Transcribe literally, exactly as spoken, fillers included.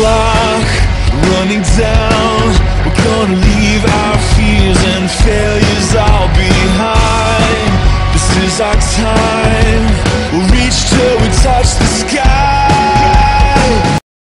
clock running down. We're gonna leave our fears and failures all behind. This is our time.